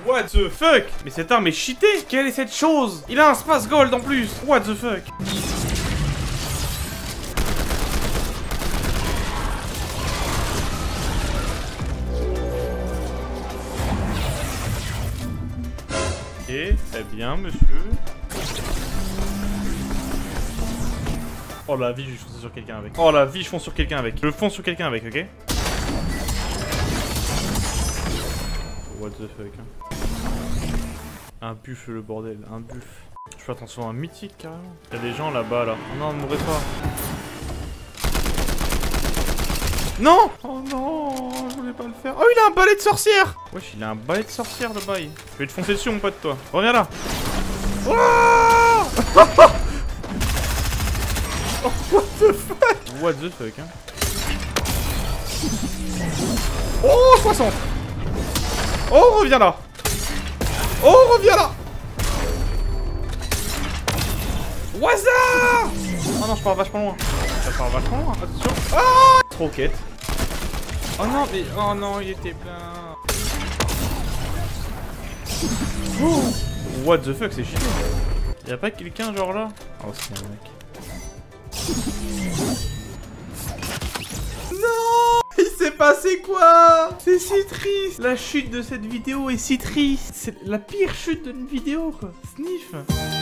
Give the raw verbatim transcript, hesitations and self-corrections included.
What the fuck? Mais cette arme est cheatée. Quelle est cette chose? Il a un space gold en plus. What the fuck? Ok, très bien, monsieur. Oh la vie, je fonce sur quelqu'un avec. Oh la vie, je fonce sur quelqu'un avec. Je fonce sur quelqu'un avec, ok? What the fuck, hein. Un buff, le bordel, un buff. Je fais attention à un mythique, carrément. Il y a des gens là-bas, là. Oh non, ne mourrez pas. Non! Oh non, je voulais pas le faire. Oh, il a un balai de sorcière! Wesh, il a un balai de sorcière, le bail. Je vais te foncer dessus, mon pote, toi. Reviens là. Oh, oh, what the fuck? What the fuck, hein? Oh, soixante! Oh, reviens là! Oh, reviens là! Waza! Oh non, je pars vachement loin. Je pars vachement loin, attention. Ah! Trop quête. Oh non, mais... Oh non, il était plein. Oh, what the fuck, c'est cheaté. Y'a pas quelqu'un genre là? Oh, c'est un mec. Non! Il s'est passé quoi? C'est si triste. La chute de cette vidéo est si triste. C'est la pire chute d'une vidéo, quoi. Sniff.